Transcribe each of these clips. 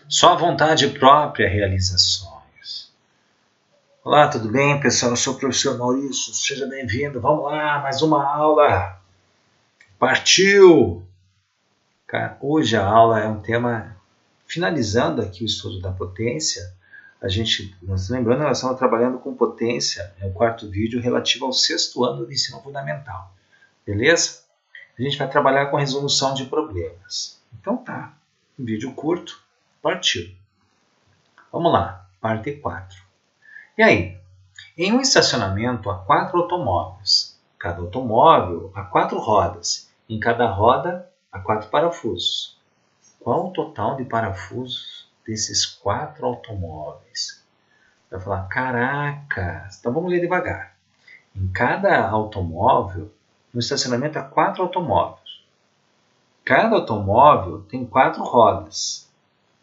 Só a vontade própria realiza sonhos. Olá, tudo bem, pessoal? Eu sou o professor Maurício, seja bem-vindo. Vamos lá, mais uma aula. Partiu! Cara, hoje a aula é um tema, finalizando aqui o estudo da potência. Lembrando, nós estamos trabalhando com potência, é o quarto vídeo relativo ao 6º ano do ensino fundamental. Beleza? A gente vai trabalhar com resolução de problemas. Então tá, um vídeo curto, partiu. Vamos lá, parte 4. E aí? Em um estacionamento há 4 automóveis. Cada automóvel há 4 rodas. Em cada roda há 4 parafusos. Qual o total de parafusos desses 4 automóveis? Vai falar, caraca! Então vamos ler devagar. Em cada automóvel, no estacionamento há 4 automóveis. Cada automóvel tem 4 rodas.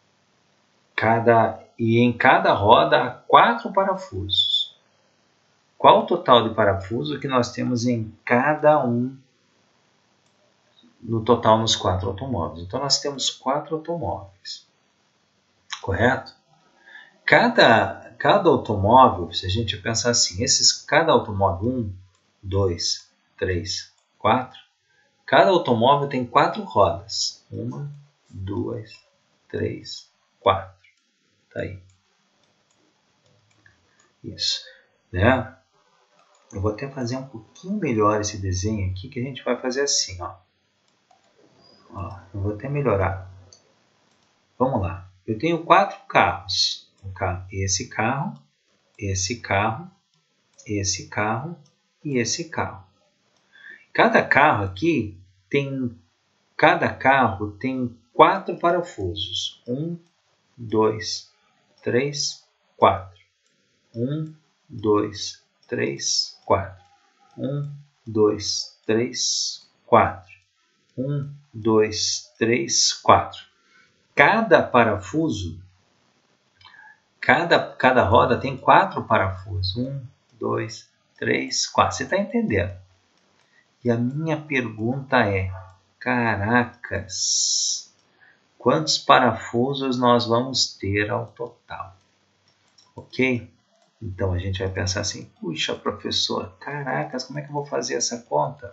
E em cada roda há 4 parafusos. Qual o total de parafusos que nós temos em cada um, no total nos 4 automóveis? Então nós temos 4 automóveis, correto? Cada automóvel, se a gente pensar assim, cada automóvel, 1, 2, 3, 4, cada automóvel tem 4 rodas. 1, 2, 3, 4. Tá aí. Isso. Né? Eu vou até fazer um pouquinho melhor esse desenho aqui, que a gente vai fazer assim, ó. Eu vou até melhorar. Vamos lá. Eu tenho 4 carros. Esse carro, esse carro, esse carro e esse carro. Cada carro tem 4 parafusos. 1, 2, 3, 4. 1, 2, 3, 4. 1, 2, 3, 4. 1, 2, 3, 4. Cada parafuso, cada roda tem 4 parafusos. 1, 2, 3, 4. Você está entendendo? E a minha pergunta é, caracas, quantos parafusos nós vamos ter ao total? Ok? Então a gente vai pensar assim, puxa, professor, caracas, como é que eu vou fazer essa conta?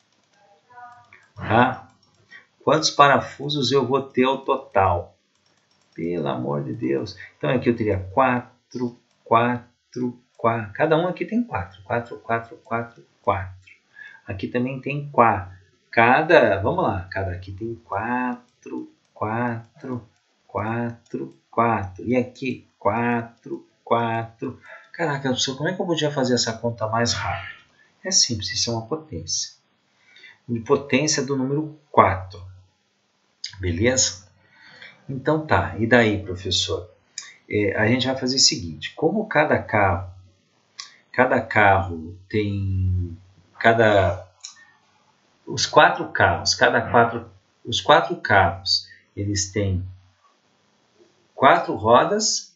Quantos parafusos eu vou ter ao total? Pelo amor de Deus. Então aqui eu teria 4, 4, 4. Cada um aqui tem 4. 4, 4, 4, 4. Aqui também tem 4. Vamos lá. Cada aqui tem 4, 4, 4, 4. E aqui 4, 4. Caraca, professor, como é que eu podia fazer essa conta mais rápido? É simples, isso é uma potência. De potência do número 4. Beleza? Então tá, e daí, professor? A gente vai fazer o seguinte, como cada carro tem, os 4 carros, eles têm 4 rodas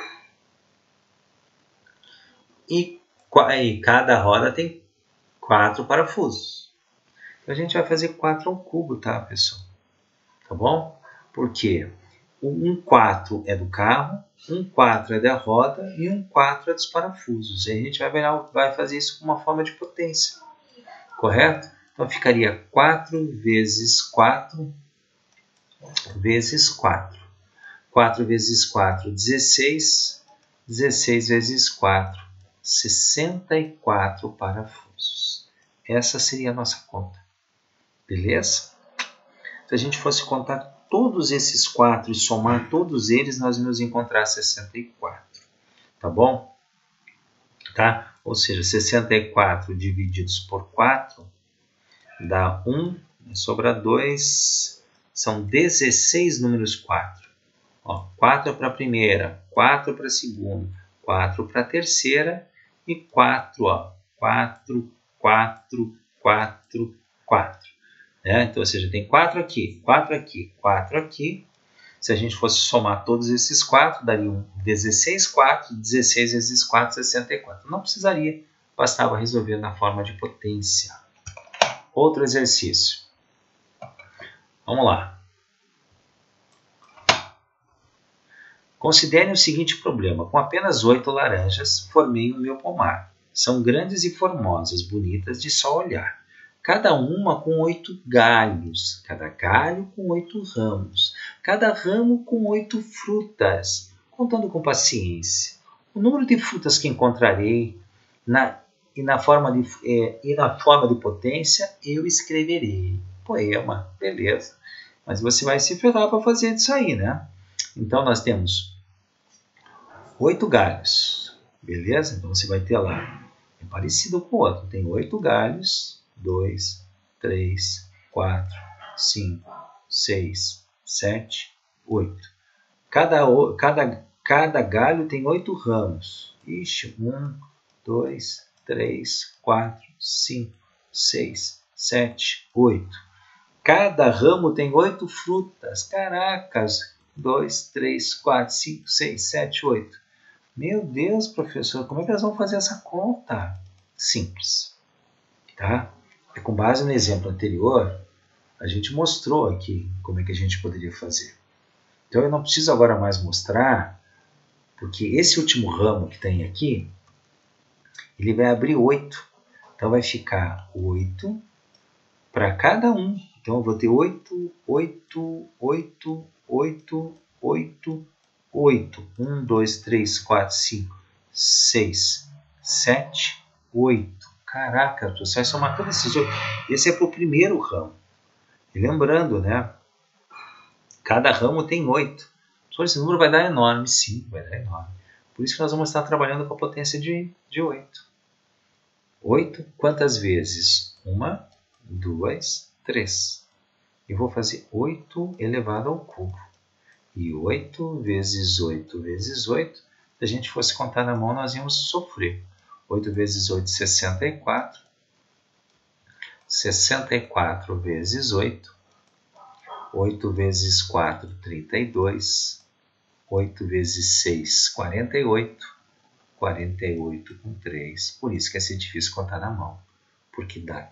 e cada roda tem 4 parafusos. Então a gente vai fazer 4 ao cubo, tá, pessoal? Tá bom? Porque um 4 é do carro, um 4 é da roda e um 4 é dos parafusos. E a gente vai fazer isso com uma forma de potência. Correto? Então ficaria 4 vezes 4 vezes 4. 4 vezes 4, 16. 16 vezes 4, 64 parafusos. Essa seria a nossa conta. Beleza? Se a gente fosse contar todos esses 4 e somar todos eles, nós vamos encontrar 64. Tá bom? Tá? Ou seja, 64 divididos por 4 dá 1, sobra 2, são 16 números 4. 4 para a primeira, 4 para a segunda, 4 para a terceira e 4, 4, 4, 4, 4. Então, ou seja, tem 4 aqui, 4 aqui, 4 aqui. Se a gente fosse somar todos esses 4, daria 16, 4, 16 vezes 4, 64. Não precisaria, bastava resolver na forma de potência. Outro exercício. Vamos lá. Considere o seguinte problema. Com apenas 8 laranjas, formei o meu pomar. São grandes e formosas, bonitas de só olhar. Cada uma com 8 galhos, cada galho com 8 ramos, cada ramo com 8 frutas, contando com paciência. O número de frutas que encontrarei na forma de potência eu escreverei. Poema, beleza. Mas você vai se ferrar para fazer isso aí, né? Então nós temos 8 galhos, beleza? Então você vai ter lá, é parecido com o outro, tem 8 galhos, 2, 3, 4, 5, 6, 7, 8. Cada galho tem 8 ramos. Ixi, 1, 2, 3, 4, 5, 6, 7, 8. Cada ramo tem 8 frutas. Caracas! 2, 3, 4, 5, 6, 7, 8. Meu Deus, professor, como é que nós vamos fazer essa conta? Simples, tá? É com base no exemplo anterior, a gente mostrou aqui como é que a gente poderia fazer. Então eu não preciso agora mais mostrar, porque esse último ramo que tem aqui, ele vai abrir 8. Então vai ficar 8 para cada um. Então eu vou ter 8, 8, 8, 8, 8, 8. 1, 2, 3, 4, 5, 6, 7, 8. Caraca, você vai somar todos esses 8. Esse é para o primeiro ramo. E lembrando, né? Cada ramo tem 8. Só esse número vai dar enorme. Sim, vai dar enorme. Por isso que nós vamos estar trabalhando com a potência de 8. 8 quantas vezes? 1, 2, 3. Eu vou fazer 8 elevado ao cubo. E 8 vezes 8 vezes 8. Se a gente fosse contar na mão, nós íamos sofrer. 8 vezes 8, 64. 64 vezes 8. 8 vezes 4, 32. 8 vezes 6, 48. 48 com 3. Por isso que é ser difícil contar na mão. Porque dá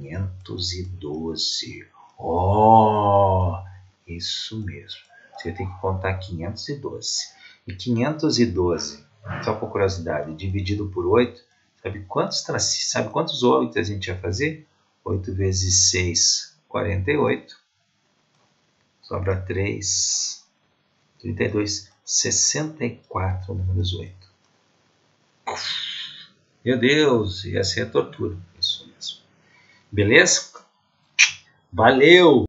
512. Oh, isso mesmo. Você tem que contar 512. E 512, só por curiosidade, dividido por 8, sabe quantos 8 a gente vai fazer? 8 vezes 6, 48. Sobra 3, 32, 64 números 8. Meu Deus, ia ser a tortura. Isso mesmo. Beleza? Valeu!